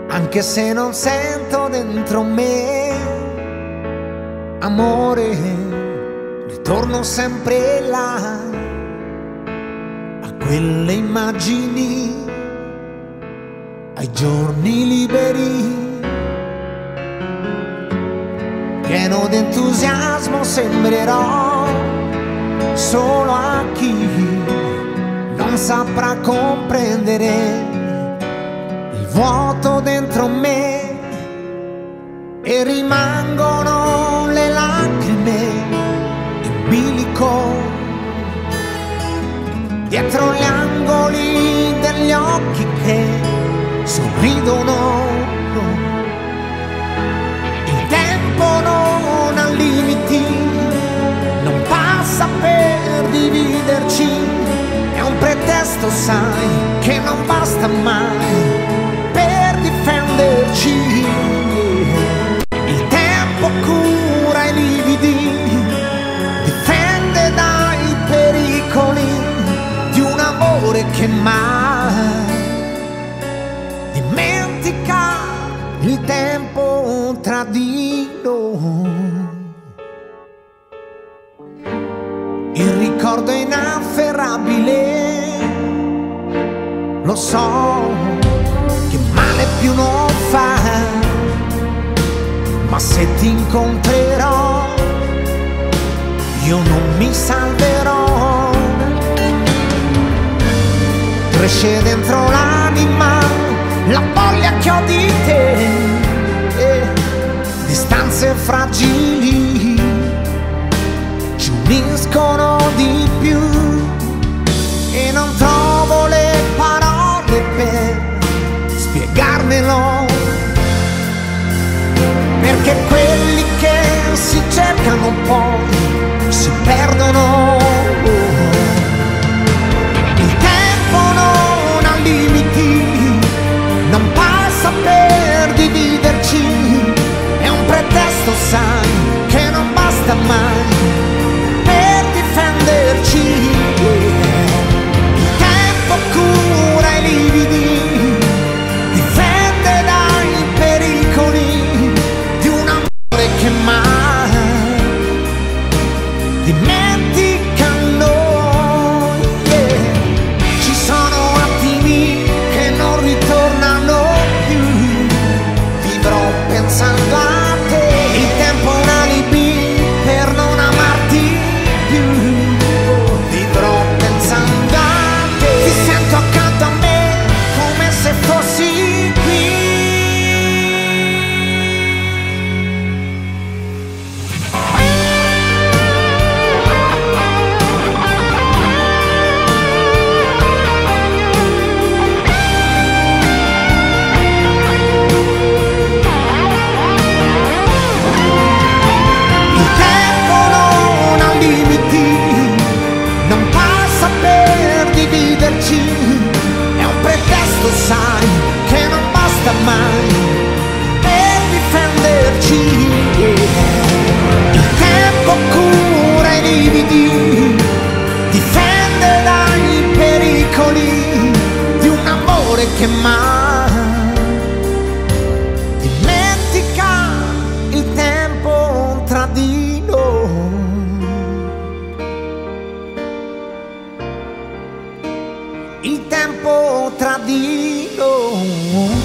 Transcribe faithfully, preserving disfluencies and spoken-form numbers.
anche se non sento dentro me amore, ritorno sempre là, a quelle immagini, ai giorni liberi. Pieno d'entusiasmo sembrerò solo a chi non saprà comprendere il vuoto dentro me, e rimangono le lacrime in bilico dietro gli angoli degli occhi che sorridono. Il tempo non ha limiti, non passa per dividerci, è un pretesto, sai, che non basta mai per difenderci. Il tempo cura i lividi, difende dai pericoli di un amore che mai dimentica il tempo tradito. Il ricordo è inafferrabile, lo so che male più non fa, ma se ti incontrerò io non mi salverò. Cresce dentro l'anima la voglia che ho di te, eh, distanze fragili ci uniscono di più, e non trovo le parole per spiegarmelo, perché quelli che si cercano poi si perdono. Il tempo non ha limiti, non passa per dividerci, è un pretesto, sai, che non basta mai per difenderci. Il tempo cura i lividi, difende dai pericoli di un amore che mai dimentica noi, yeah. Ci sono attimi che non ritornano più, vivrò pensando a te. Il tempo è un alibi per non amarti più, vivrò pensando a te. Ti sento accanto a me come se fossi qui. Il tempo non ha limiti, non passa per dividerci, è un pretesto, sai, che non basta mai per difenderci. Il tempo cura i lividi, difende dai pericoli di un amore che mai dimentica il tempo tradito. Il tempo tradito.